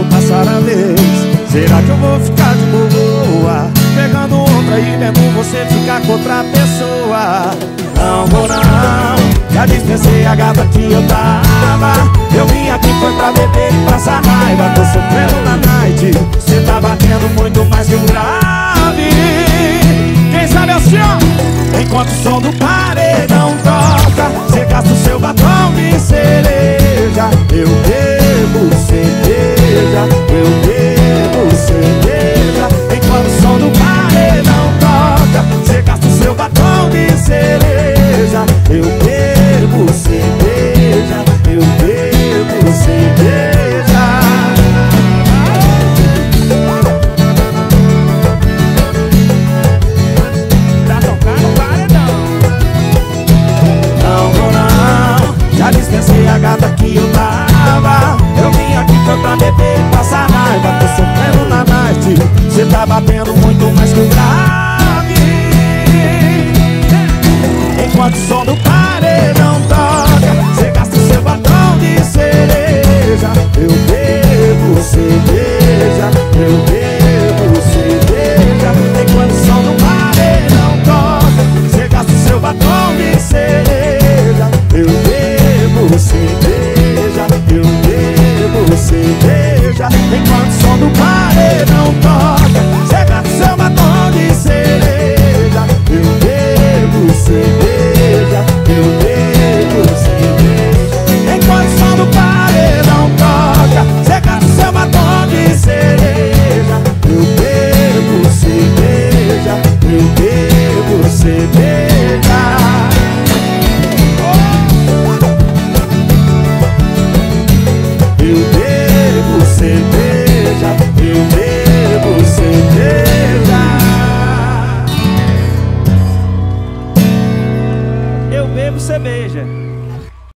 vou passar a vez. Será que eu vou ficar de boa pegando outra e vendo você ficar com outra pessoa? Não vou não, já dispensei a gata que eu tava. Eu vim aqui foi pra beber e passar raiva. Tô sofrendo na night, cê tá batendo muito mais que um grave. Quem sabe assim, ó, enquanto o som do paredão toca, cê gasta o seu batom de cereja. Eu bebo cerveja, eu bebo cerveja. Enquanto o som do paredão toca, cê gasta o seu batom de cereja. Eu bebo cerveja, eu bebo cerveja. Pra tocar no paredão. Não vou não, já dispensei a gata que eu tava. Eu vim aqui foi pra beber e passar raiva. Tô sofrendo na night, cê tá batendo muito mais que o grave. Enquanto o som do paredão toca, cê gasta o seu batom de cereja. Eu bebo cerveja, eu bebo cerveja. Enquanto o som do paredão toca, cê gasta o seu batom de cereja. Eu bebo cerveja, eu bebo cerveja. Enquanto o som do paredão toca, cê gasta o seu batom de cereja. Eu bebo cerveja, eu bebo cerveja. Enquanto o som do paredão toca, cê gasta o seu batom de cereja. Eu bebo cerveja, eu bebo cerveja. Eu bebo cerveja.